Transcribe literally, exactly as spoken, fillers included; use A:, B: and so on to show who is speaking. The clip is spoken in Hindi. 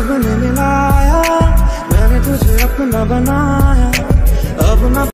A: रब ने मिलाया, मैंने तुझे अपना बनाया। अब ना